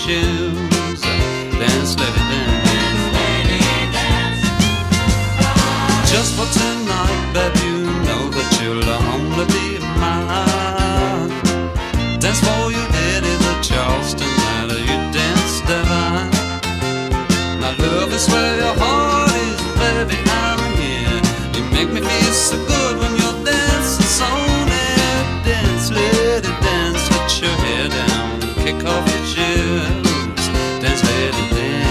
shoes. Dance, lady, dance. Just for tonight, babe, you know that you'll only be mine. Dance for your daddy, the Charleston ladder, you dance divine. Now love is where your heart is, baby, I'm here. You make me feel so good when you're dancing, so near. Dance, lady, dance, put your hair down, kick off your shoes. Dance, lady, dance.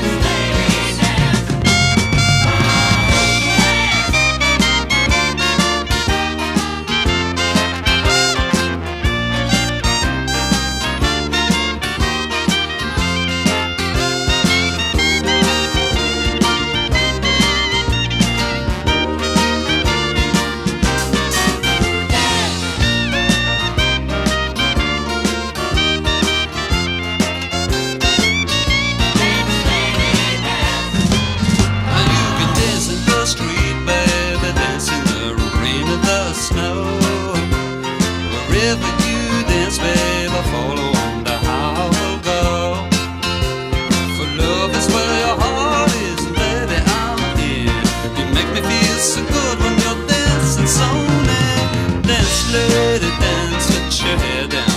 Wherever you dance, babe, I follow wonder how we'll go. For love is where your heart is, and baby, I'm here. You make me feel so good when you're dancing, so near. Dance, lady, dance, put your hair down,